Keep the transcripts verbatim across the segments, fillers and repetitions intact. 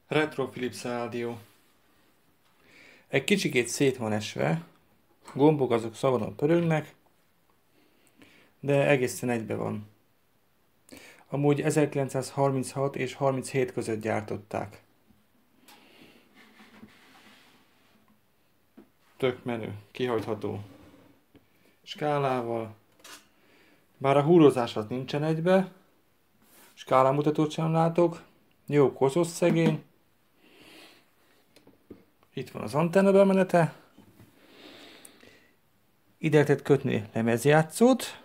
Retro Philips rádió. Egy kicsikét szét van esve, gombok azok szabadon pörögnek, de egészen egybe van. Amúgy ezerkilencszázharminchat és harminchét között gyártották. Tök menő, kihajtható skálával. Bár a húrozás az nincsen egybe, skálámutatót sem látok, jó koszos szegény. Itt van az antenna bemenete. Ide lehetett kötni lemezjátszót.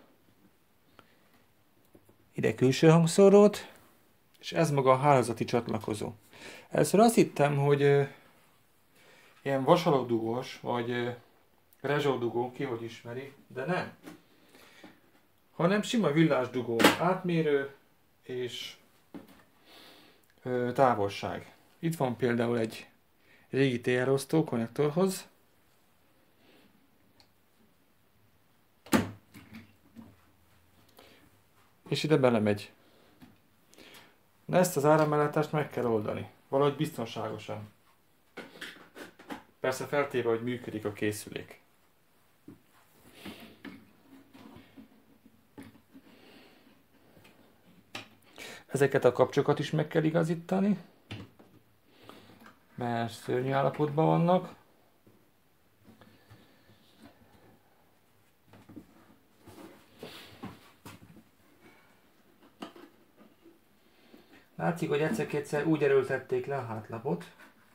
Ide külső hangszórót. És ez maga a hálózati csatlakozó. Először azt hittem, hogy ö, ilyen vasalódugós, vagy ö, rezsódugó, ki hogy ismeri, de nem. Hanem sima villásdugó, átmérő és ö, távolság. Itt van például egy régi té er-osztó konnektorhoz. És ide belemegy. Na ezt az áramellátást meg kell oldani. Valahogy biztonságosan. Persze feltéve, hogy működik a készülék. Ezeket a kapcsokat is meg kell igazítani, mert szörnyű állapotban vannak. Látszik, hogy egyszer-kétszer úgy erőltették le a hátlapot.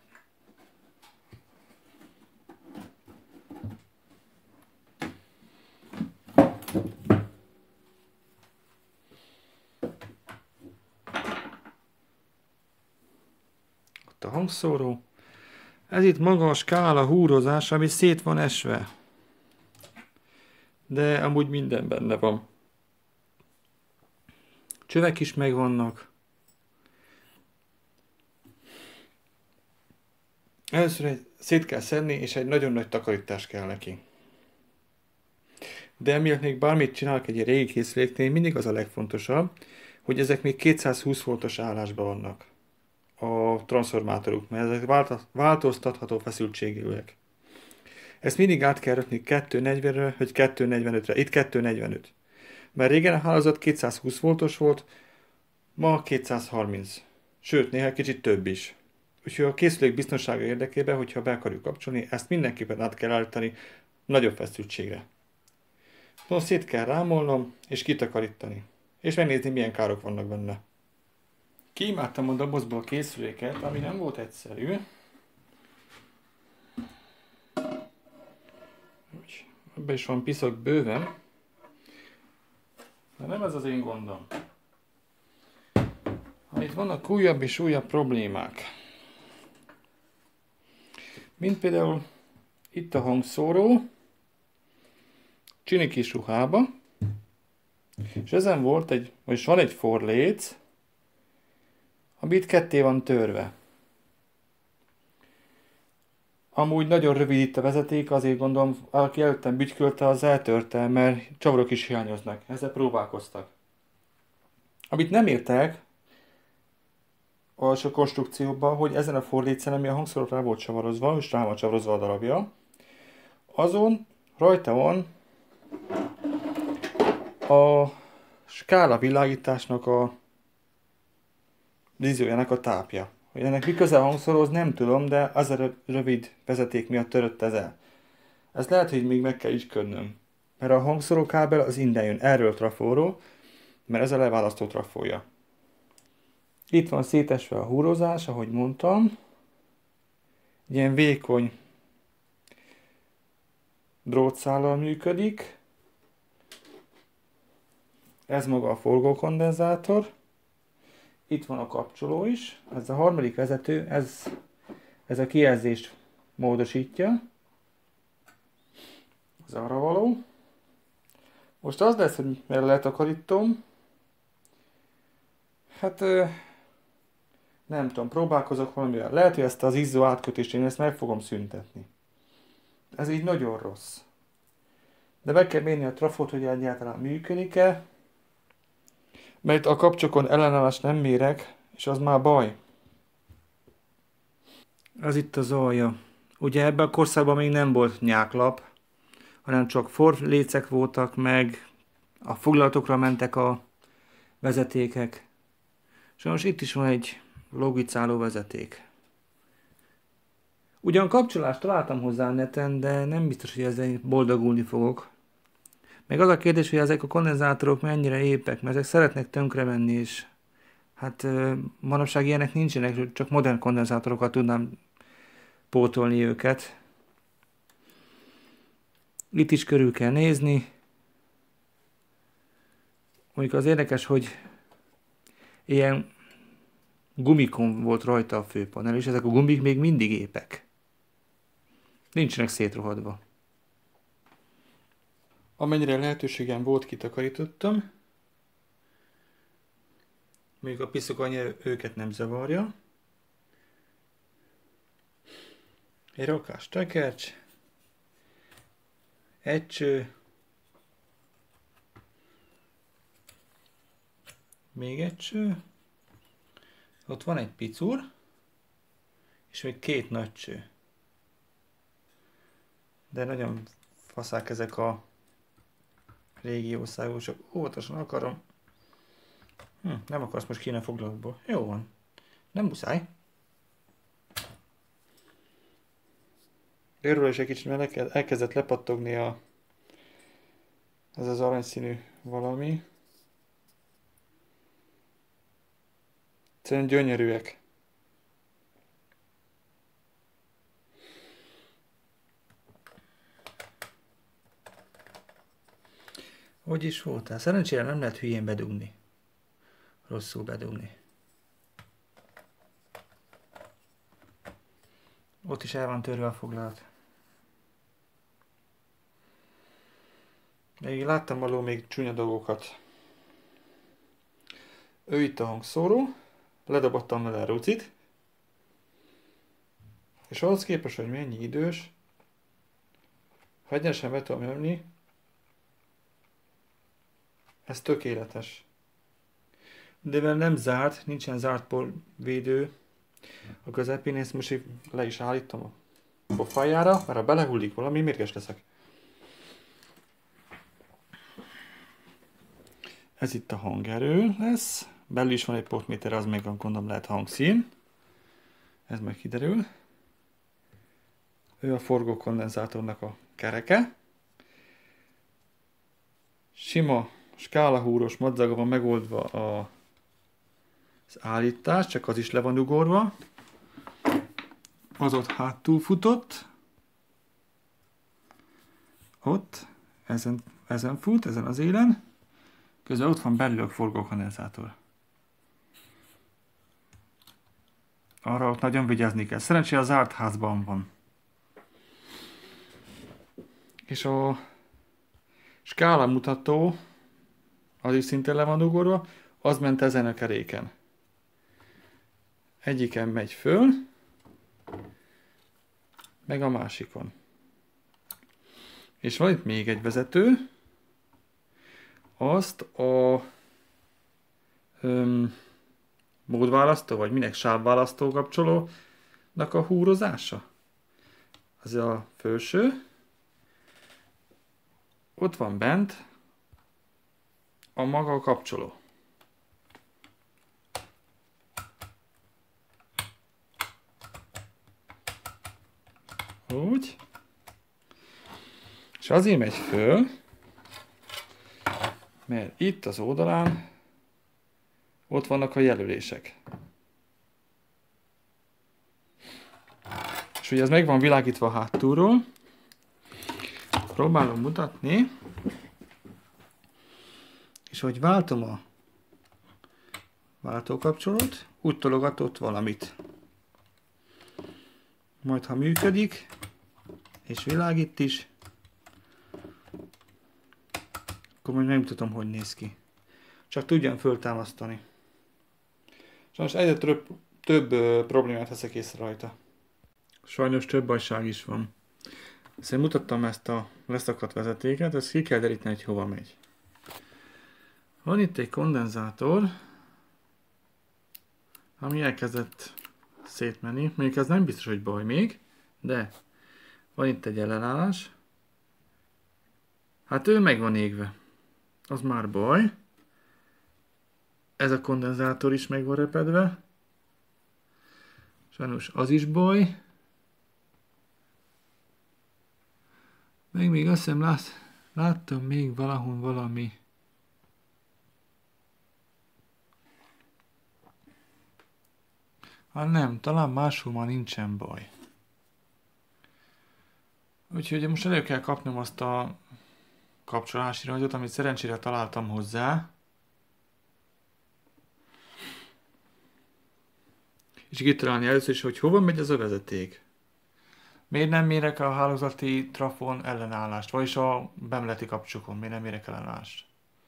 Ott a hangszóró. Ez itt maga a skála húrozás, ami szét van esve. De amúgy minden benne van. Csövek is megvannak. Először egy szét kell szedni, és egy nagyon nagy takarítás kell neki. De emiatt még bármit csinálok egy régi készüléknél, mindig az a legfontosabb, hogy ezek még kétszázhúsz voltos állásban vannak. A transformátoruk, mert ezek változtatható feszültségűek. Ezt mindig át kell rakni kétszáznegyvenre, vagy kétszáznegyvenötre. Itt kétszáznegyvenöt. Mert régen a hálózat kétszázhúsz voltos volt, ma kétszázharminc. Sőt, néha kicsit több is. Úgyhogy a készülék biztonsága érdekében, hogyha be akarjuk kapcsolni, ezt mindenképpen át kell állítani nagyobb feszültségre. Most szét kell rámolnom, és kitakarítani. És megnézni, milyen károk vannak benne. Kiimádtam a dobozból a készüléket, ami nem volt egyszerű. Ebben is van piszok bőven. De nem ez az én gondom. Itt vannak újabb és újabb problémák. Mint például itt a hangszóró, csini kis ruhába, és ezen volt egy, vagyis van egy forléc, ami itt ketté van törve. Amúgy nagyon rövid itt a vezeték, azért gondolom, aki előttem bütykölte, az eltörte, mert csavarok is hiányoznak. Ezzel próbálkoztak. Amit nem értek a konstrukcióban, hogy ezen a forlécen, ami a hangszóróra rá volt csavarozva, és rá van csavarozva a darabja, azon rajta van a skála világításnak a vízőjének a tápja. Hogy ennek mi köze a hangszóróhoz, nem tudom, de az a rövid vezeték miatt törött ez el. Ez lehet, hogy még meg kell isködnöm. Mert a hangszóró kábel az innen jön, erről trafóról, mert ez a leválasztó trafója. Itt van szétesve a húrozás, ahogy mondtam. Ilyen vékony drótszállal működik. Ez maga a forgókondenzátor. Itt van a kapcsoló is. Ez a harmadik vezető, ez, ez a kijelzést módosítja. Ez arra való. Most az lesz, hogy merre letakarítom. Hát nem tudom, próbálkozok valamivel. Lehet, hogy ezt az izzó átkötést én ezt meg fogom szüntetni. Ez így nagyon rossz. De meg kell mérni a trafót, hogy egyáltalán működik-e. Mert a kapcsokon ellenállást nem mérek, és az már baj. Ez itt az alja. Ugye ebben a korszakban még nem volt nyáklap, hanem csak forlécek voltak, meg a foglalatokra mentek a vezetékek. Sajnos itt is van egy logicáló vezeték. Ugyan kapcsolást találtam hozzá a neten, de nem biztos, hogy ezzel boldogulni fogok. Meg az a kérdés, hogy ezek a kondenzátorok mennyire épek, mert ezek szeretnek tönkre menni, és hát manapság ilyenek nincsenek, csak modern kondenzátorokat tudnám pótolni őket. Itt is körül kell nézni. Mondjuk az érdekes, hogy ilyen gumikon volt rajta a főpanel, és ezek a gumik még mindig épek. Nincsenek szétrohadva. Amennyire lehetőségem volt, kitakarítottam. Még a piszok annyira őket nem zavarja. Egy rakás tekercs. Egy cső. Még egy cső. Ott van egy picur. És még két nagy cső. De nagyon faszák ezek a régi országok, csak óvatosan akarom. Hm, nem akarsz most kéne foglalatból. Jó van. Nem muszáj. Erről is egy kicsit, mert elkezdett lepattogni a ez az aranyszínű valami. Egyszerűen gyönyörűek. Hogy is voltál? Szerencsére nem lehet hülyén bedugni. Rosszul bedugni. Ott is el van törve a foglalat. Még láttam való még csúnya dolgokat. Ő itt a hangszóró. Ledobottam vele a rucit. És ahhoz képest, hogy mennyi idős, ha egyenesen be tudom nyomni, ez tökéletes. De mivel nem zárt, nincsen zárt védő a közepén, ezt most le is állítom a pofájára, mert ha belehullik valami, mérges leszek. Ez itt a hangerő lesz. Belül is van egy potméter, az még gondolom lehet hangszín. Ez meg kiderül. Ő a forgókondenzátornak a kereke. Sima skálahúros madzaga van megoldva a, az állítás, csak az is le van ugorva. Az ott hátul futott. Ott, ezen, ezen fut, ezen az élen. Közben ott van belül a forgókondenzátor. Arra ott nagyon vigyázni kell. Szerencsére a zárt házban van. És a skálamutató, az is szintén le van ugorva, az ment ezen a keréken. Egyiken megy föl, meg a másikon. És van itt még egy vezető, azt a öm, módválasztó, vagy minek sávválasztó kapcsolónak a húrozása. Az a felső. Ott van bent a maga a kapcsoló. Úgy. És azért megy föl, mert itt az oldalán ott vannak a jelölések. És ugye ez meg van világítva hátulról. Próbálom mutatni. És hogy váltom a váltókapcsolót, úgy tologatott valamit. Majd ha működik, és világít is, akkor majd megmutatom, hogy néz ki. Csak tudjam föltámasztani. Sajnos egyre több, több ö, problémát veszek észre rajta. Sajnos több bajság is van. Ezt mutattam ezt a leszakadt vezetéket, ezt ki kell deríteni, hogy hova megy. Van itt egy kondenzátor, ami elkezdett szétmenni. Mondjuk ez nem biztos, hogy baj még, de van itt egy ellenállás. Hát ő meg van égve. Az már baj. Ez a kondenzátor is meg van repedve. Sajnos az is baj. Meg még azt hiszem lát, láttam még valahol valami. Hát nem, talán máshol már nincsen baj. Úgyhogy most elő kell kapnom azt a kapcsolási rajzot, amit szerencsére találtam hozzá. És kitalálni először is, hogy hova megy ez a vezeték. Miért nem mérek a hálózati trafon ellenállást, vagyis a bemeleti kapcsolókon, miért nem mérek ellenállást?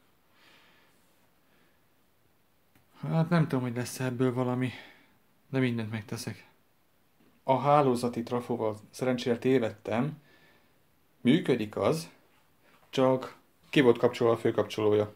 Hát nem tudom, hogy lesz ebből valami, de mindent megteszek. A hálózati trafóval szerencsére tévedtem, működik az, csak ki volt kapcsolva a főkapcsolója.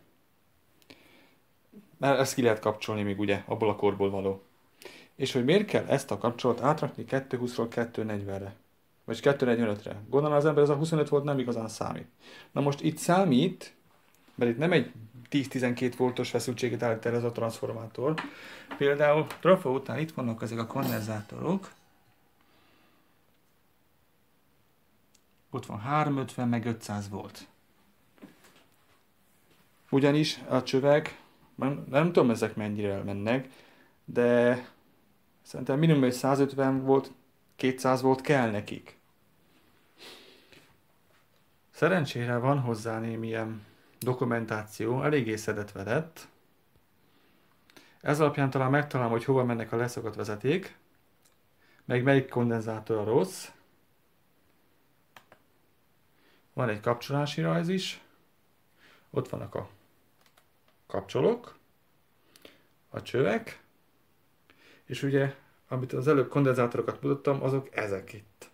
Mert ezt ki lehet kapcsolni még ugye, abból a korból való. És hogy miért kell ezt a kapcsolót átrakni kétszázhúszról kétszáznegyvenre? Vagy kétszáznegyvenötre. Gondolom az ember ez a huszonöt volt nem igazán számít. Na most itt számít, mert itt nem egy tíz-tizenkét voltos feszültséget állít el ez a transformátor. Például trafo után itt vannak ezek a kondenzátorok. Ott van háromszázötven meg ötszáz volt. Ugyanis a csövek, nem, nem tudom ezek mennyire elmennek, de szerintem minimum egy százötven volt, kétszáz volt kell nekik. Szerencsére van hozzá némilyen dokumentáció, eléggé szedetve lett. Ez alapján talán megtalálom, hogy hova mennek a leszakadt vezeték, meg melyik kondenzátor a rossz. Van egy kapcsolási rajz is. Ott vannak a kapcsolók, a csövek, és ugye, amit az előbb kondenzátorokat mutattam, azok ezek itt.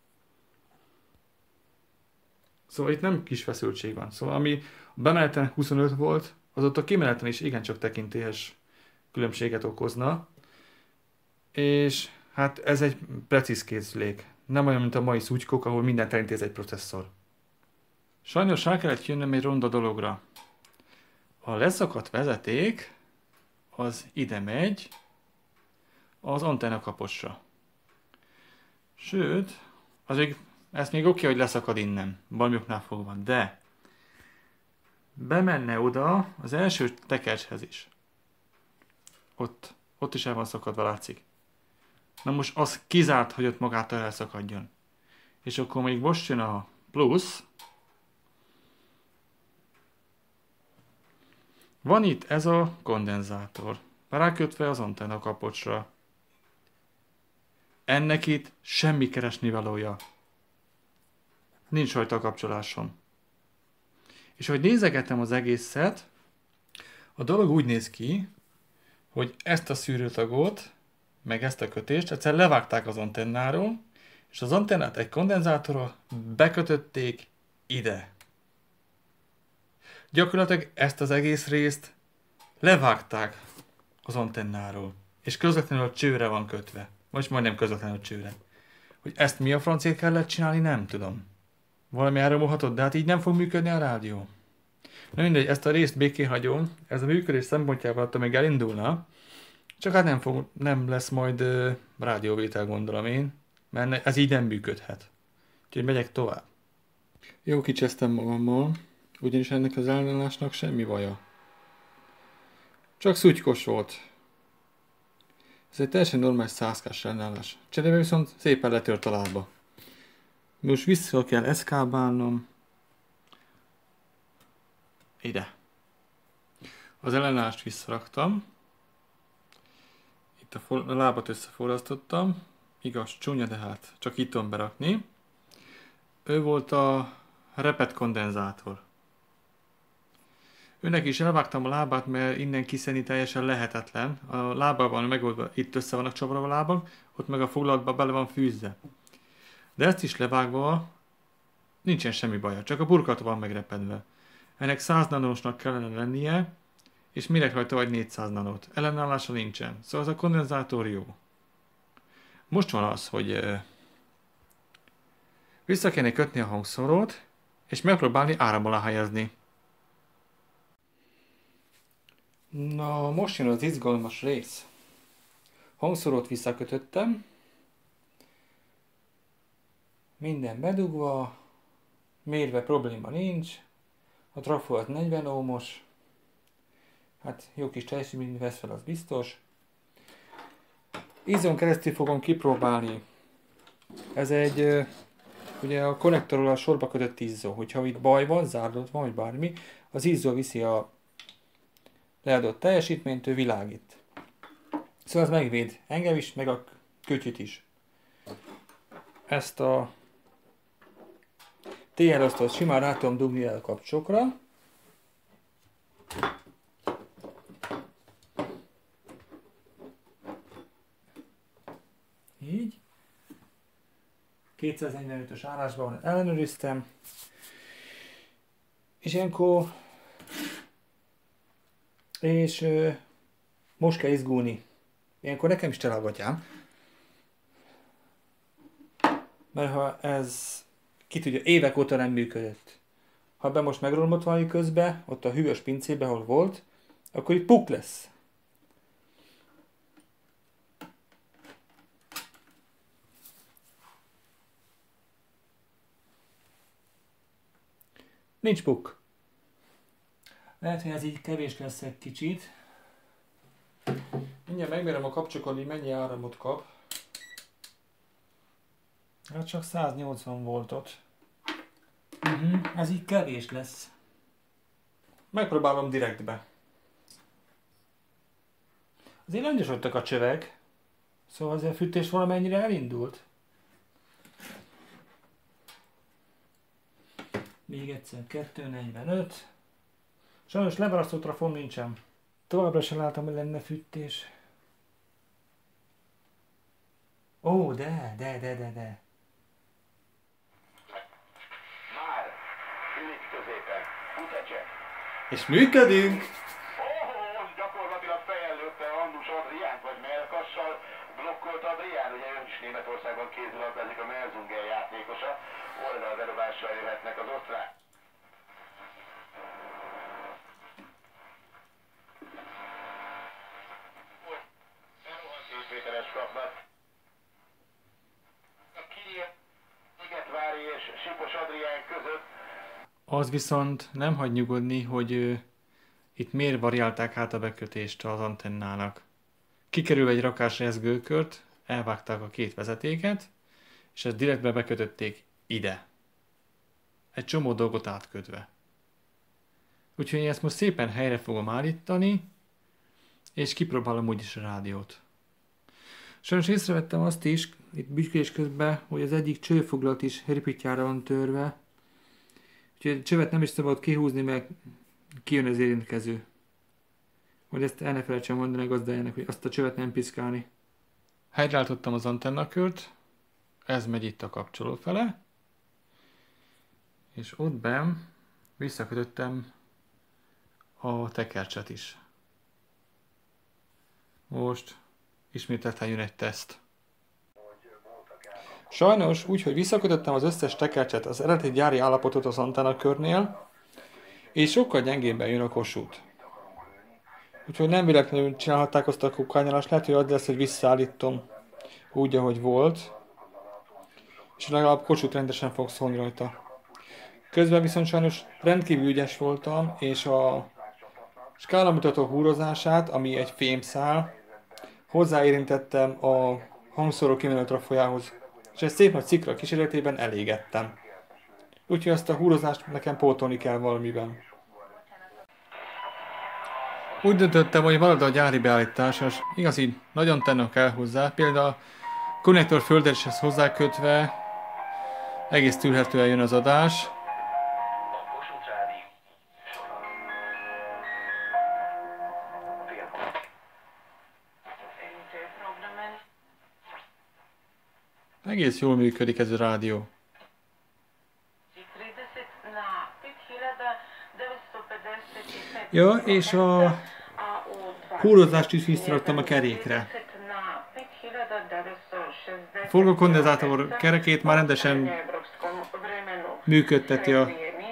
Szóval itt nem kis feszültség van. Szóval ami a bemeneten huszonöt volt, az ott a kimeneten is igencsak tekintélyes különbséget okozna. És hát ez egy precíz készülék. Nem olyan, mint a mai szutykok, ahol minden elintéz egy processzor. Sajnos rá kellett jönnöm egy ronda dologra. A leszakadt vezeték az ide megy az antenna kapocsra. Sőt, az még, ez még oké, hogy leszakad innen, valamiknál fogva, de bemenne oda az első tekercshez is. Ott, ott is el van szakadva, látszik. Na most az kizárt, hogy ott magától elszakadjon. És akkor még most jön a plusz. Van itt ez a kondenzátor, rákötve az antenna kapocsra. Ennek itt semmi keresnivalója. Nincs rajta kapcsolásom. És hogy nézegetem az egészet, a dolog úgy néz ki, hogy ezt a szűrőtagot, meg ezt a kötést egyszer levágták az antennáról, és az antennát egy kondenzátorral bekötötték ide. Gyakorlatilag ezt az egész részt levágták az antennáról, és közvetlenül a csőre van kötve. Most majdnem közvetlenül a csőre. Hogy ezt mi a francét kellett csinálni, nem tudom. Valami elromolhatott, de hát így nem fog működni a rádió. Na mindegy, ezt a részt békén hagyom, ez a működés szempontjából attól még elindulna, csak hát nem, fog, nem lesz majd uh, rádióvétel, gondolom én, mert ez így nem működhet. Úgyhogy megyek tovább. Jó, kicsesztem magammal, ugyanis ennek az ellenállásnak semmi baja. Csak szutykos volt. Ez egy teljesen normális százkás ellenállás. Cserébe viszont szépen letört a lába. Most vissza kell eszkábálnom ide. Az ellenállást visszaraktam. Itt a, a lábat összeforrasztottam. Igaz, csúnya, de hát csak itt tudom berakni. Ő volt a repet kondenzátor. Őnek is elvágtam a lábát, mert innen kiszedni teljesen lehetetlen. A lábában megoldva, itt össze vannak csavarva a lábak, ott meg a foglalatban bele van fűzve. De ezt is levágva nincsen semmi baja, csak a burkolata van megrepedve. Ennek száz nanósnak kellene lennie, és mire rajta vagy négyszáz nanót. Ellenállása nincsen, szóval ez a kondenzátor jó. Most van az, hogy vissza kéne kötni a hangszorót, és megpróbálni áram alá helyezni. Na, most jön az izgalmas rész. Hangszorót visszakötöttem. Minden bedugva. Mérve probléma nincs. A trafó az negyven ohmos. Hát jó kis teljesítményt vesz fel, az biztos. Izzon keresztül fogom kipróbálni. Ez egy, ugye a konnektorról a sorba kötött izzó. Hogyha itt baj van, zárdott van, vagy bármi, az izzó viszi a leadott teljesítményt, ő világít. Szóval ez megvéd engem is, meg a kütyüt is. Ezt a té el-osztót simán rá tudom dugni el a kapcsokra. Így. kétszáznegyvenötös állásban ellenőriztem. És ilyenkor és ö, most kell izgulni. Ilyenkor nekem is telagatyám. Mert ha ez ki tudja, évek óta nem működött. Ha be most megromlott valami közbe, ott a hűvös pincébe, ahol volt, akkor itt puk lesz. Nincs puk. Lehet, hogy ez így kevés lesz egy kicsit. Mindjárt megmérem a kapcsokon, hogy mennyi áramot kap. Hát csak száznyolcvan voltot. Uh-huh. Ez így kevés lesz. Megpróbálom direktbe. Azért langyosodtak a csövek. Szóval azért a fűtés valamennyire elindult. Még egyszer kettő negyvenöt. Sajnos levarasztott trafon nincsen. Továbbra sem láttam, hogy lenne fűtés. Ó, de, de, de, de, de. Már, ülik középen, Utecse. És működünk! Óhó, gyakorlatilag fejen lőtte Annus Adriánt, vagy mellkassal blokkolta Adrián, ugye ő is Németországban kézilabdázik, a Merzungen játékosa. Oldalbedobással jöhetnek az osztrák. két méteres kapnak. A Kirill, Szigetvári és Sipos Adrián között. Az viszont nem hagy nyugodni, hogy ö, itt miért variálták át a bekötést az antennának. Kikerül egy rakás rezgőkört, elvágták a két vezetéket, és ezt direktbe bekötötték ide. Egy csomó dolgot átkötve. Úgyhogy én ezt most szépen helyre fogom állítani, és kipróbálom úgyis a rádiót. Sajnos észrevettem azt is, itt bütyködés közben, hogy az egyik csőfoglalat is ripityára van törve. Úgyhogy a csövet nem is szabad kihúzni, mert kijön az érintkező. Hogy ezt el ne felejtsem mondani a gazdájának, hogy azt a csövet nem piszkálni. Helyreállítottam az antennakört, ez megy itt a kapcsoló fele, és ott benn visszakötöttem a tekercset is. Most ismételten jön egy teszt. Sajnos úgy, hogy visszakötöttem az összes tekercset, az eredeti gyári állapotot az antennakörnél, és sokkal gyengébben jön a Kossuth. Úgyhogy nem véletlenül csinálhatták azt a kukányolást, lehet, hogy az lesz, hogy visszaállítom úgy, ahogy volt, és legalább Kossuth rendesen fog szólni rajta. Közben viszont sajnos rendkívül ügyes voltam, és a skálamutató húrozását, ami egy fémszál, hozzáérintettem a hangszóró kimenő trafojához, és egy szép nagy szikra kísérletében elégettem. Úgyhogy ezt a húrozást nekem pótolni kell valamiben. Úgy döntöttem, hogy marad a gyári beállítás, és igazi nagyon tennem kell hozzá, például a konnektor földereshez hozzákötve egész tűrhetően jön az adás. Egész jól működik ez a rádió. Ja, és a húrozást is visszaraktam a kerékre. A forgókondenzátor kerekét már rendesen működteti a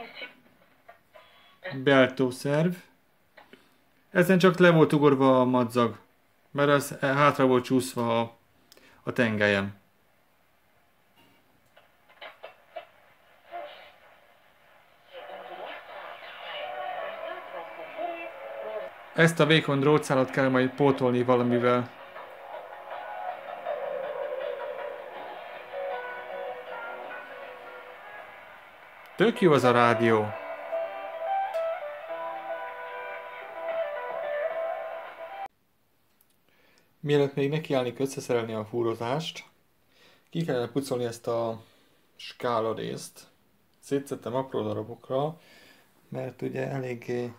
beállítószerv. Ezen csak le volt ugorva a madzag, mert az hátra volt csúszva a, a tengelyem. Ezt a vékony drótszálat kell majd pótolni valamivel. Tök jó az a rádió. Mielőtt még nekiállnék összeszerelni a fúrozást, ki kellene pucolni ezt a skála részt. Szétszettem apró darabokra, mert ugye eléggé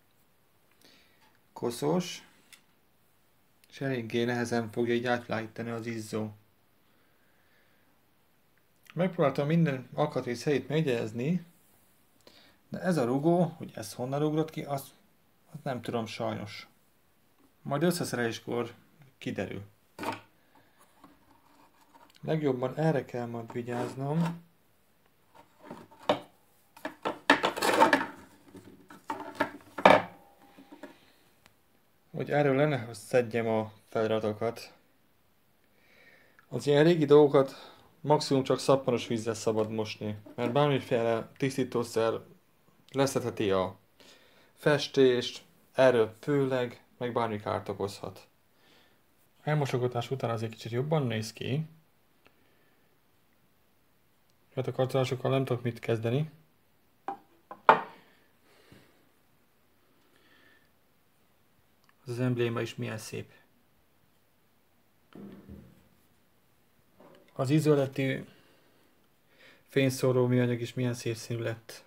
koszos, és eléggé nehezen fogja így átvilágítani az izzó. Megpróbáltam minden alkatrész helyét megjegyezni, de ez a rugó, hogy ez honnan ugrott ki, azt, azt nem tudom sajnos. Majd összeszereléskor kiderül. Legjobban erre kell majd vigyáznom. Hogy erről lenne, hogy szedjem a feliratokat. Az ilyen régi dolgokat maximum csak szappanos vízzel szabad mosni, mert bármiféle tisztítószer leszedheti a festést, erről főleg, meg bármi kárt okozhat. Elmosogatás után azért kicsit jobban néz ki. Hát a karcolásokkal nem tudok mit kezdeni. Az, az embléma is milyen szép. Az izzó fényszóró műanyag is milyen szép színű lett.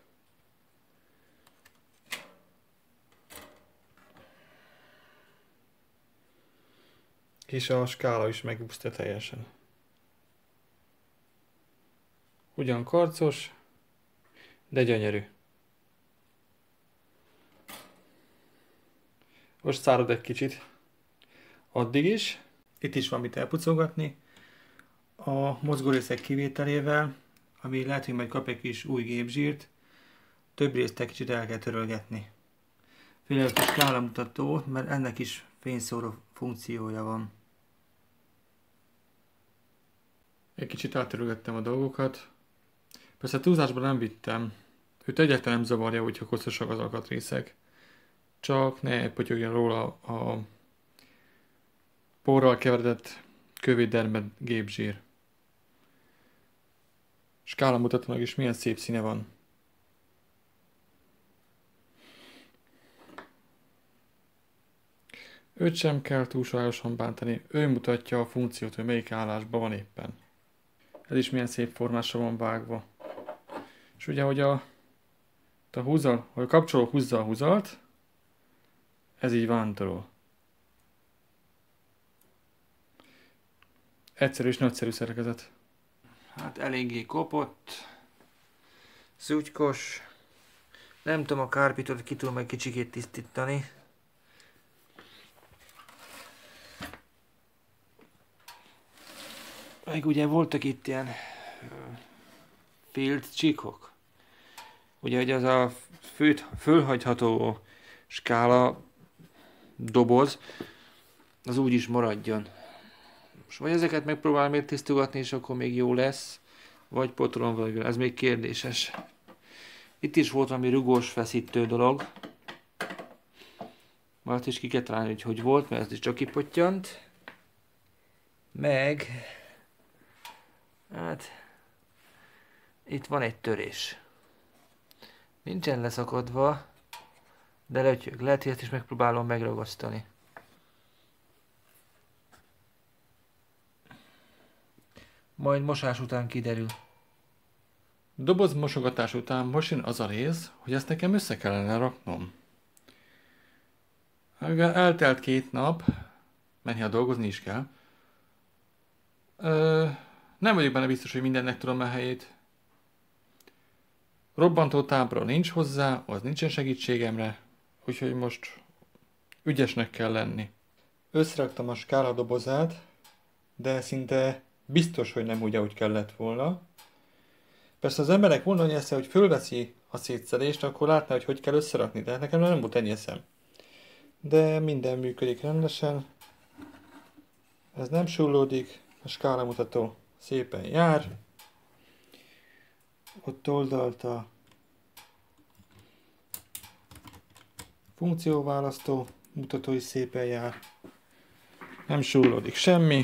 És a skála is megúszta teljesen. Ugyan karcos, de gyönyörű. Most szárad egy kicsit. Addig is. Itt is van mit elpucolgatni. A mozgórészek kivételével, ami lehet, hogy majd kap egy kis új gépzsírt, több részt egy kicsit el kell törölgetni. Főleg a kis skálamutató, mert ennek is fényszóró funkciója van. Egy kicsit áttörölgettem a dolgokat. Persze túlzásban nem vittem. Őt egyáltalán nem zavarja, hogyha koszosak az alkatrészek. Csak ne potyogjon róla a porral keveredett kövédermed gépzsír. Skálamutatónak is milyen szép színe van. Őt sem kell túlságosan bántani, ő mutatja a funkciót, hogy melyik állásban van éppen. Ez is milyen szép formásra van vágva. És ugye, hogy a, a, húzal, hogy a kapcsoló húzza a húzalt, ez így vándorol. Egyszerű és nagyszerű szerkezet. Hát eléggé kopott, szutykos. Nem tudom, a kárpitot ki tudom egy kicsikét tisztítani. Meg ugye voltak itt ilyen félt csíkok. Ugye, hogy az a főt, fölhagyható skála doboz, az úgy is maradjon. Most vagy ezeket megpróbálom még tisztogatni, és akkor még jó lesz, vagy potolom valahogy, ez még kérdéses. Itt is volt valami rugós feszítő dolog. Majd is ki kell találni, hogy hogy volt, mert ez is csak kipottyant. Meg... hát... itt van egy törés. Nincsen leszakadva, de lötyög. Lehet, hogy ezt is megpróbálom megragasztani. Majd mosás után kiderül. Doboz mosogatás után most jön az a rész, hogy ezt nekem össze kellene raknom. Eltelt két nap, mert ha dolgozni is kell. Ö, nem vagyok benne biztos, hogy mindennek tudom a helyét. Robbantó tábra nincs hozzá, az nincsen segítségemre, úgyhogy most ügyesnek kell lenni. Összeraktam a skála dobozát, de szinte biztos, hogy nem úgy, ahogy kellett volna. Persze az emberek volna annyi esze, hogy fölveszi a szétszedést, akkor látná, hogy hogy kell összerakni, de nekem nem volt ennyi eszem. De minden működik rendesen. Ez nem sullódik, a skálamutató szépen jár. Ott oldalt a funkcióválasztó mutató is szépen jár. Nem sullódik semmi.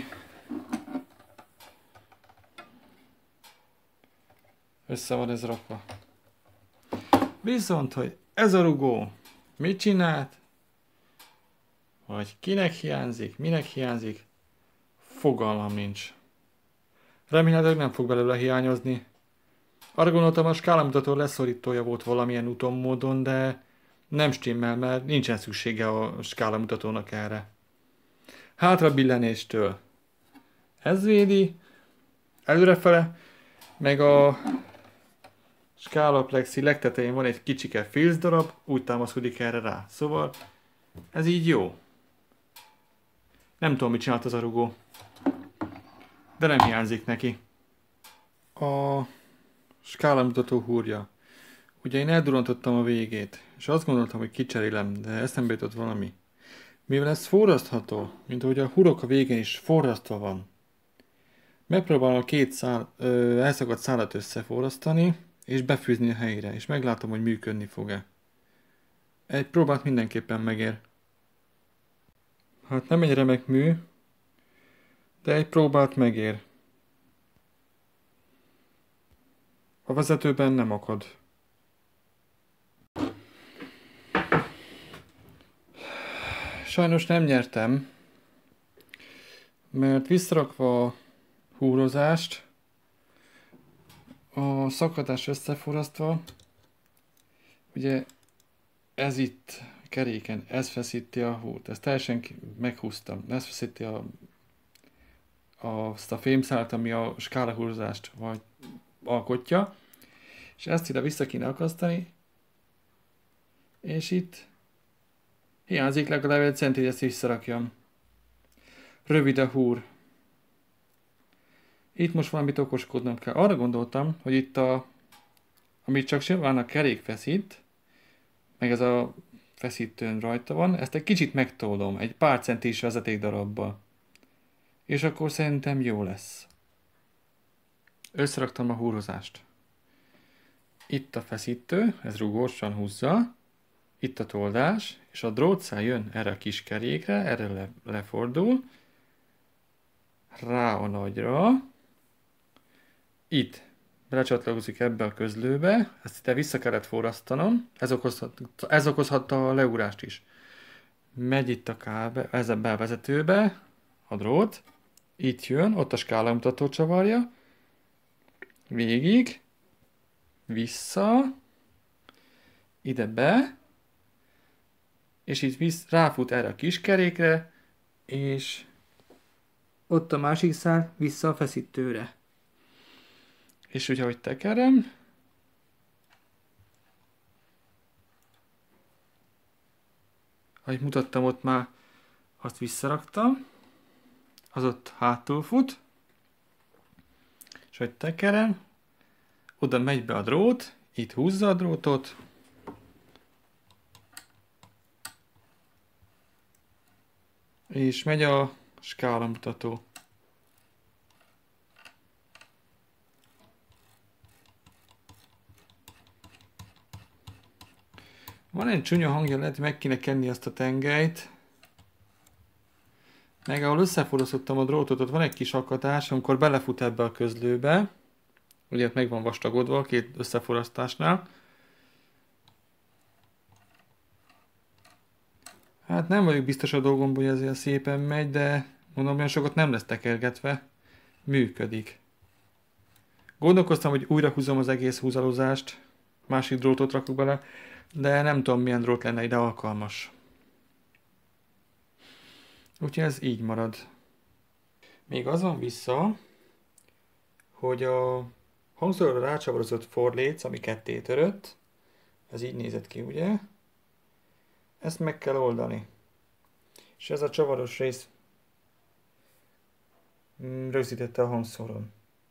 Össze van ez rakva. Viszont, hogy ez a rugó mit csinált, vagy kinek hiányzik, minek hiányzik, fogalmam nincs. Remélhetőleg nem fog belőle hiányozni. Arra gondoltam, a skálamutató leszorítója volt valamilyen úton módon, de nem stimmel, mert nincsen szüksége a skálamutatónak erre. Hátra billenéstől ez védi, előrefele, meg a skálaplexi legtetején van egy kicsike filc darab, úgy támaszkodik erre rá. Szóval ez így jó. Nem tudom, mit csinált az a rugó, de nem hiányzik neki. A skálamutató húrja. Ugye én eldurontottam a végét, és azt gondoltam, hogy kicserélem, de eszembe jutott valami. Mivel ez forrasztható, mint ahogy a hurok a végén is forrasztva van, megpróbálom a két szál, ö, elszakadt szálat összeforrasztani, és befűzni a helyére, és meglátom, hogy működni fog-e. Egy próbát mindenképpen megér. Hát nem egy remek mű, de egy próbát megér. A vezetőben nem akad. Sajnos nem nyertem, mert visszarakva a húrozást, a szakadás összeforrasztva, ugye ez itt a keréken, ez feszíti a húrt, ezt teljesen meghúztam, ez feszíti a, a, azt a fémszálat, ami a skálahúrozást vagy alkotja, és ezt ide vissza kéne akasztani, és itt hiányzik legalább egy centi, hogy ezt visszarakjam. Rövid a húr. Itt most valamit okoskodnom kell. Arra gondoltam, hogy itt a, amit csak simán a kerék feszít, meg ez a feszítőn rajta van, ezt egy kicsit megtolom, egy pár centis vezetékdarabbal. És akkor szerintem jó lesz. Összeraktam a húrozást. Itt a feszítő, ez rugósan húzza. Itt a toldás, és a drótszál jön erre a kis kerékre, erre le, lefordul, rá a nagyra, itt belecsatlakozik ebbe a közlőbe, ezt ide vissza kellett forrasztanom, ez, okozhat, ez okozhatta a leugrást is. Megy itt a kábel, ez a bevezetőbe, a drót, itt jön, ott a skálamutató csavarja, végig, vissza, ide be, és itt visz, ráfut erre a kis kerékre, és ott a másik szál vissza a feszítőre. És ugye, hogy tekerem, ahogy mutattam, ott már azt visszaraktam, az ott hátul fut, és hogy tekerem, oda megy be a drót, itt húzza a drótot, és megy a skálamutató. Van egy csúnya hangja, lehet, hogy meg kéne kenni azt a tengelyt. Meg ahol összeforrasztottam a drótot, ott van egy kis akadás, amikor belefut ebbe a közlőbe. Ugye meg van vastagodva a két összeforrasztásnál. Hát nem vagyok biztos a dolgomban, hogy ezért szépen megy, de mondom, olyan sokat nem lesz tekergetve. Működik. Gondolkoztam, hogy újra húzom az egész húzalozást, másik drótot rakok bele, de nem tudom, milyen drót lenne ide alkalmas. Úgyhogy ez így marad. Még az van vissza, hogy a hangszóróra rácsavarozott forléc, ami ketté törött, ez így nézett ki, ugye? Ezt meg kell oldani. És ez a csavaros rész mm, rögzítette a hangszóron.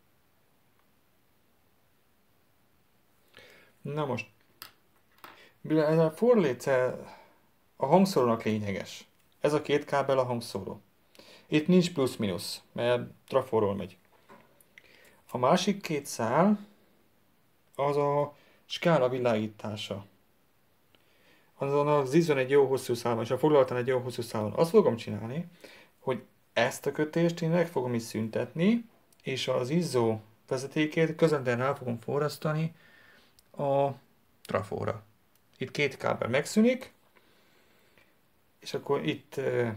Na most, mivel ez a forléce a hangszórónak lényeges. Ez a két kábel a hangszóró. Itt nincs plusz-minusz, mert trafóról megy. A másik két szál az a skála világítása. Azon az izzon egy jó hosszú szálon, és a foglaltan egy jó hosszú szálon. Azt fogom csinálni, hogy ezt a kötést én meg fogom is szüntetni, és az izzó vezetékét közvetlenül rá fogom forrasztani a trafóra. Itt két kábel megszűnik, és akkor itt uh,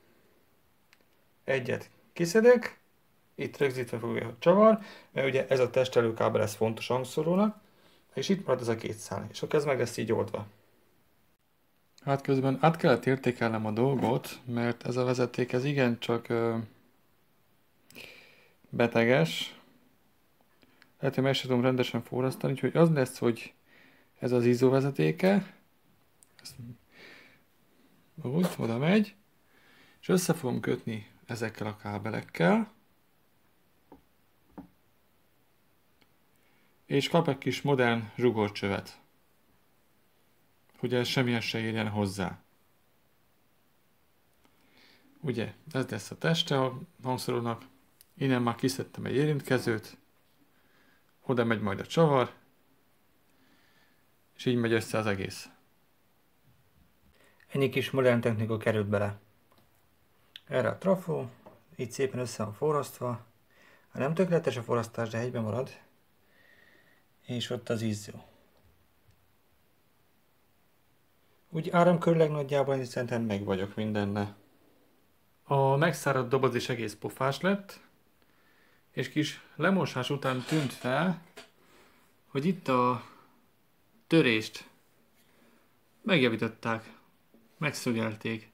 egyet kiszedek, itt rögzítve fogja a csavar, mert ugye ez a testelőkábel, ez fontos hangszórónak, és itt marad ez a két szál, és akkor ez meg lesz így oldva. Hát közben át kellett értékelnem a dolgot, mert ez a vezeték, ez igencsak uh, beteges. Lehet, hogy meg sem tudom rendesen forrasztani, úgyhogy az lesz, hogy ez az izzó vezetéke, ezt úgy, oda megy, és össze fogom kötni ezekkel a kábelekkel, és kap egy kis modern zsugorcsövet, hogy ez semmilyen se érjen hozzá. Ugye, ez lesz a teste a hangszórónak, innen már kiszedtem egy érintkezőt, oda megy majd a csavar, és így megy össze az egész. Ennyi kis modern technika került bele. Erre a trafó, így szépen össze van forrasztva. Ha nem tökéletes a forrasztás, de egyben marad. És ott az izzó. Úgy áramkörleg nagyjából én szerintem meg vagyok mindenne. A megszáradt doboz is egész pofás lett, és kis lemosás után tűnt fel, hogy itt a törést megjavították, megszögelték.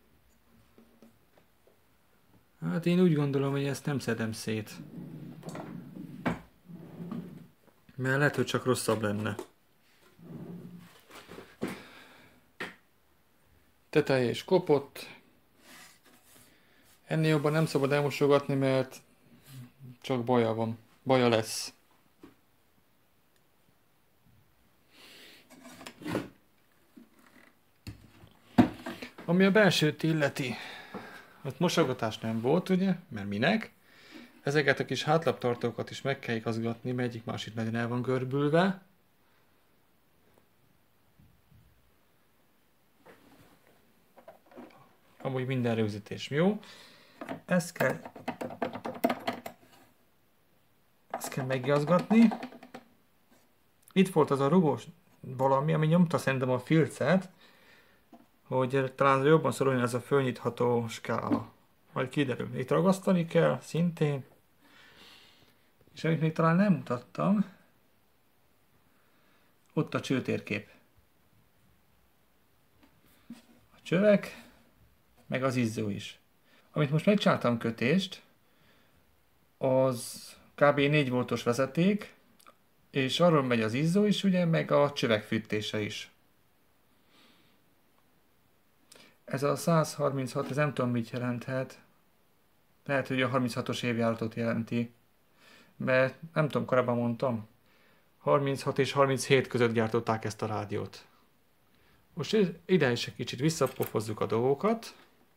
Hát én úgy gondolom, hogy ezt nem szedem szét. Mert lehet, hogy csak rosszabb lenne. Teteje is kopott. Ennél jobban nem szabad elmosogatni, mert csak baja van. Baja lesz. Ami a belsőt illeti, ott mosogatás nem volt, ugye? Mert minek? Ezeket a kis hátlaptartókat is meg kell igazgatni, mert egyik másik nagyon el van görbülve. Amúgy minden rögzítés jó. Ezt kell, ezt kell megigazgatni. Itt volt az a rugós valami, ami nyomta szerintem a filcet, hogy talán jobban szoruljon ez a fölnyitható skála. Majd kiderül. Itt ragasztani kell, szintén. És amit még talán nem mutattam, ott a csőtérkép. A csövek, meg az izzó is. Amit most megcsináltam kötést, az kb. négy voltos vezeték, és arról megy az izzó is, ugye, meg a csövek fűtése is. Ez a száz harminchat, ez nem tudom mit jelenthet. Lehet, hogy a harminchatos évjáratot jelenti. Mert nem tudom, korábban mondtam. harminchat és harminchét között gyártották ezt a rádiót. Most ide is egy kicsit visszapofozzuk a dolgokat.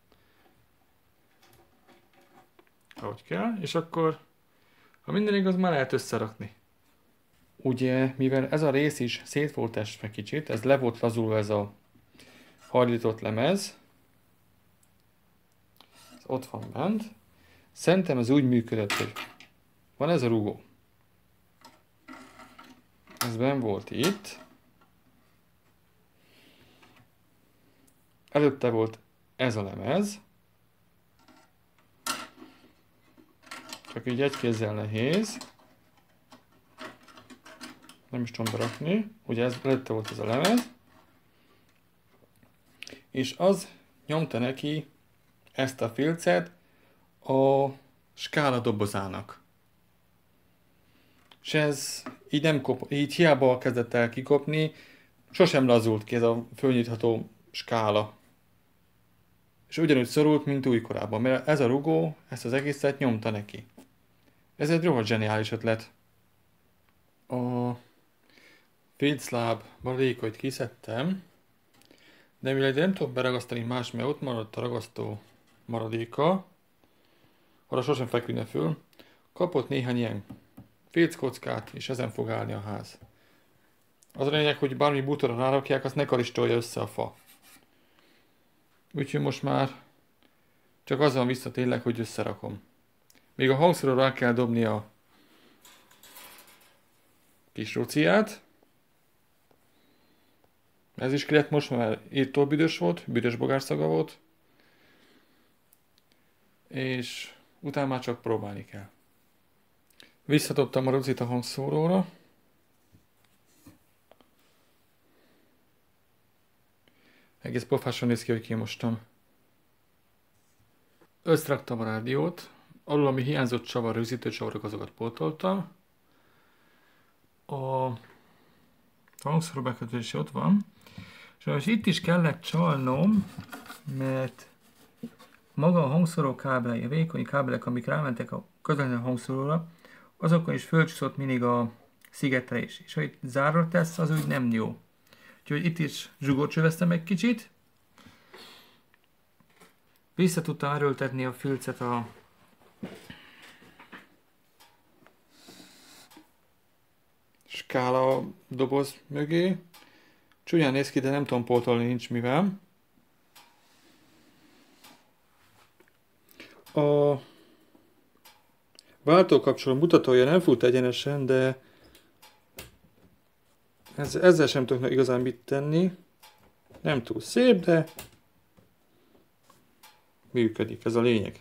Ahogy kell, és akkor, ha minden igaz, már lehet összerakni. Ugye, mivel ez a rész is szét volt esve kicsit, ez le volt lazulva ez a hajlított lemez. Ez ott van bent. Szerintem ez úgy működött, hogy van ez a rugó. Ez benn volt itt. Előtte volt ez a lemez. Csak így egy kézzel nehéz. Nem is tudom berakni. Ugye ez, előtte volt ez a lemez. És az nyomta neki ezt a filcet a skála dobozának. És ez így, nem kop, így hiába kezdett el kikopni, sosem lazult ki ez a fölnyitható skála. És ugyanúgy szorult, mint újkorában, mert ez a rugó ezt az egészet nyomta neki. Ez egy rohadt zseniális ötlet. A fécláb maradékait kiszedtem, de mivel nem tudok beragasztani más, mert ott maradt a ragasztó maradéka, arra sosem feküdne föl, kapott néhány ilyen féckockát, és ezen fog állni a ház. Az a lényeg, hogy bármi bútorra rárakják, azt ne karistolja össze a fa. Úgyhogy most már csak az van vissza tényleg, hogy összerakom. Még a hangszerre rá kell dobni a kis ruciát. Ez is ki lett most, mert írtól büdös volt, büdös bogárszaga volt. És utána már csak próbálni kell. Visszadobtam a rucit a hangszóróra. Egész pofásan néz ki, hogy kimostam. Összeraktam a rádiót, alul, ami hiányzott csavar, rögzítő csavarok, azokat pótoltam. A hangszóró bekötés ott van. És most itt is kellett csalnom, mert maga a hangszóró kábelei, a vékony kábelek, amik rámentek a közvetlenül a hangszóróra, azokon is fölcsúszott mindig a szigetelés. És ha itt zárva tesz, az úgy nem jó. Úgyhogy itt is zsugorcsöveztem egy kicsit. Vissza tudtam erőltetni a filcet a skála doboz mögé. Csúnyán néz ki, de nem tudom pótolni, nincs mivel. A váltókapcsoló mutatója nem fut egyenesen, de ezzel sem tudok igazán mit tenni. Nem túl szép, de működik, ez a lényeg.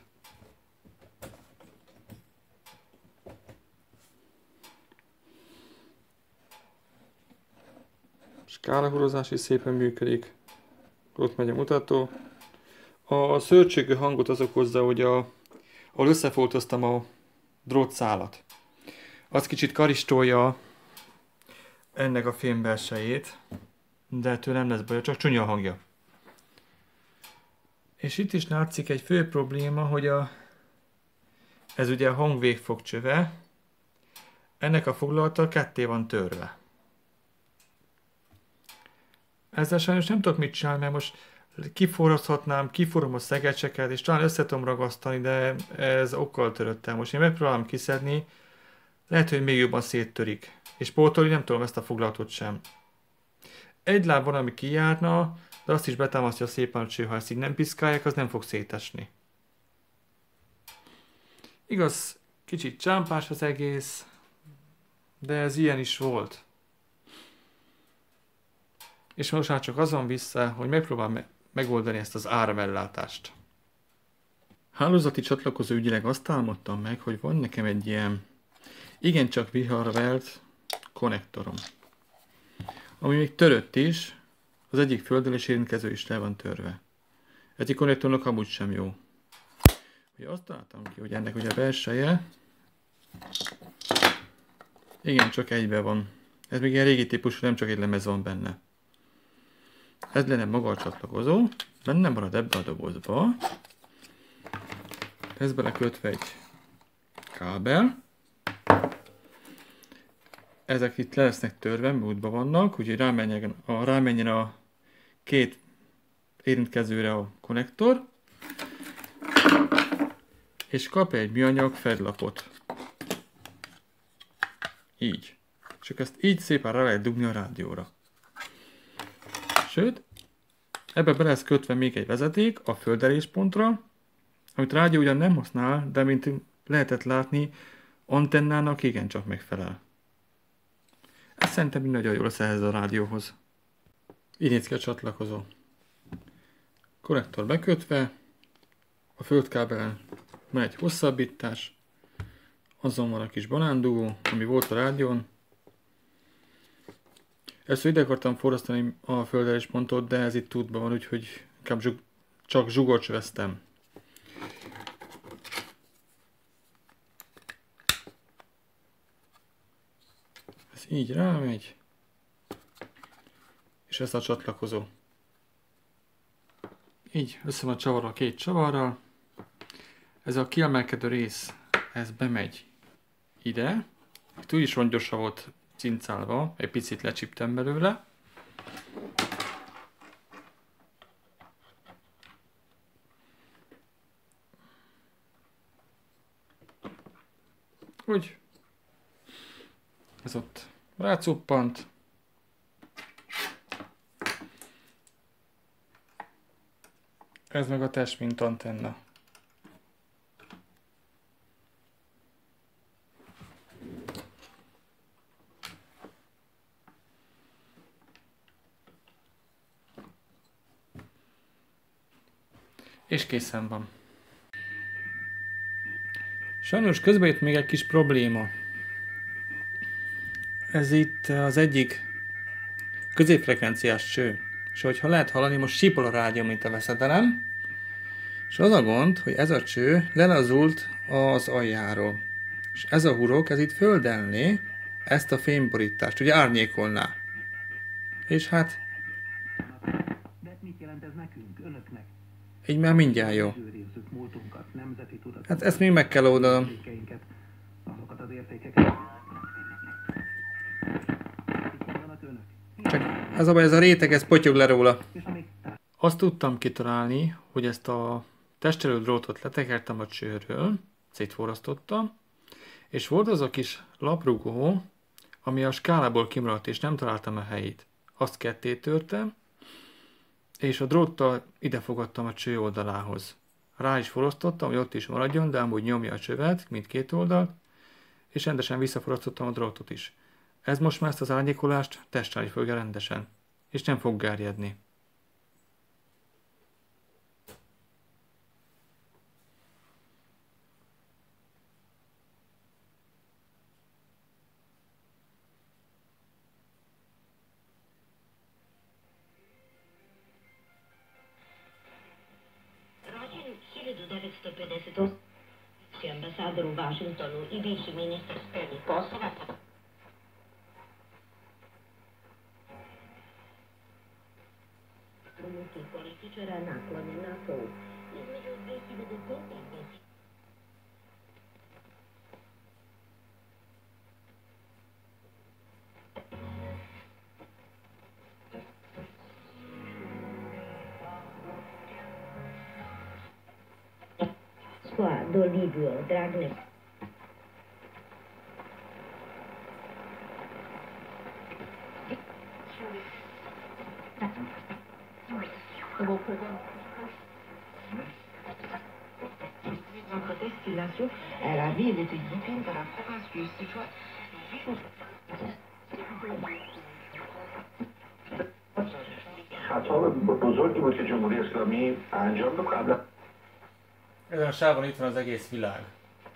Skálahorozás is szépen működik. Ott megy a mutató. A szörcsögő hangot az okozza, hogy a, ahol összefoltoztam a drótszálat. Az kicsit karistolja ennek a fém belsejét, de ettől nem lesz baj, csak csúnya a hangja. És itt is látszik egy fő probléma, hogy a, ez ugye a hangvégfogcsöve, ennek a foglalata ketté van törve. Ezzel sajnos nem tudok mit csinálni, mert most kiforraszthatnám, kiforrom a szegecseket, és talán össze tudom ragasztani, de ez okkal töröttem. Most én megpróbálom kiszedni, lehet, hogy még jobban széttörik. És pótolni nem tudom ezt a foglalatot sem. Egy láb van, ami kijárna, de azt is betámasztja szépen a cső, ha ezt így nem piszkálják, az nem fog szétesni. Igaz, kicsit csámpás az egész, de ez ilyen is volt. És most már csak azon vissza, hogy megpróbálom me megoldani ezt az áramellátást. Hálózati csatlakozó ügyileg azt álmodtam meg, hogy van nekem egy ilyen igencsak viharvert konnektorom, ami még törött is, az egyik földelés érintkező is le van törve. Egyik konnektornak amúgy sem jó. Ugye azt találtam ki, hogy ennek ugye a belseje igen, csak egybe van. Ez még ilyen régi típusú, nem csak egy lemez van benne. Ez lenne maga a csatlakozó, benne marad ebbe a dobozba. Ez belekötve egy kábel. Ezek itt le lesznek törve, múltban vannak, úgyhogy rámenjen a, rámenjen a két érintkezőre a konnektor. És kap egy műanyag fedlapot. Így. Csak ezt így szépen rá lehet dugni a rádióra. Sőt, ebbe be lesz kötve még egy vezeték a földeléspontra, amit rádió ugyan nem használ, de mint lehetett látni, antennának igencsak megfelel. Ez szerintem nagyon jól lesz ehhez a rádióhoz. Így néz ki a csatlakozó. Konnektor bekötve, a földkábelen van egy hosszabbítás, azon van a kis banándugó, ami volt a rádión. Ezt ide akartam forrasztani a földeléspontot, de ez itt útban van, úgyhogy inkább zsug, csak zsugorcsöveztem. Ez így rámegy, és ez a csatlakozó. Így össze van csavarva a két csavarral. Ez a kiemelkedő rész, ez bemegy ide. Itt úgyis rongyosa volt cincálva, egy picit lecsiptem belőle. Úgy. Ez ott rácuppant. Ez meg a test, mint antenna. És készen van. Sajnos közben jött még egy kis probléma. Ez itt az egyik középfrekvenciás cső. És hogyha lehet hallani, most sípol a rádió, mint a veszedelem. És az a gond, hogy ez a cső lelazult az aljáról. És ez a hurok, ez itt földelné ezt a fémborítást, ugye árnyékolná. És hát... De mit jelent ez nekünk, önöknek? Így már mindjárt jó. Őrizzük múltunkat, nemzeti tudatot. Hát ezt még meg kell oldanom. Értékeinket, azokat az értékeket. Itt mondanak önök. Csak ez a baj, ez a réteg, ez potyog le róla. És amíg Azt tudtam kitalálni, hogy ezt a testtelő drótot letekertem a csőről, szétforrasztottam, és volt az a kis laprugó, ami a skálából kimaradt, és nem találtam a helyét. Azt ketté törtem, és a dróttal ide fogadtam a cső oldalához. Rá is forrasztottam, hogy ott is maradjon, de amúgy nyomja a csövet, mindkét oldalt, és rendesen visszaforrasztottam a drótot is. Ez most már ezt az árnyékolást testtelni fogja rendesen, és nem fog gerjedni. хиляда деветстотин петдесет и осем амбасадор у Вашингтону и бивши министр spoljnih poslova. Rumunskih političara naklonjen NATO-u. Između dve hiljade pete i dve hiljade do Libio, Dragne. Destination à la ville de Yipin dans la province du Sichuan. خطاب بزرگی بود که جمهوری اسلامی انجام داد قبلا. Ezen a sávon itt van az egész világ.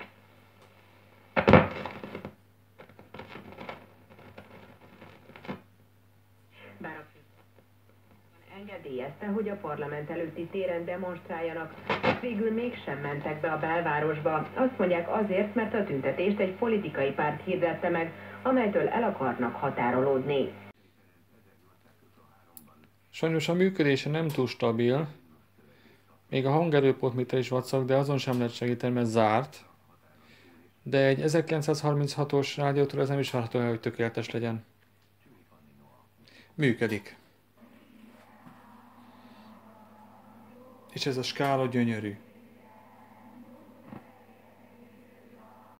Bár a engedélyezte, hogy a parlament előtti téren demonstráljanak, végül mégsem mentek be a belvárosba. Azt mondják azért, mert a tüntetést egy politikai párt hirdette meg, amelytől el akarnak határolódni. Sajnos a működése nem túl stabil. Még a hangerőpontméter is vacak, de azon sem lehet segíteni, mert zárt. De egy ezerkilencszázharminchatos rádiótól ez nem is várható, hogy tökéletes legyen. Működik. És ez a skála gyönyörű.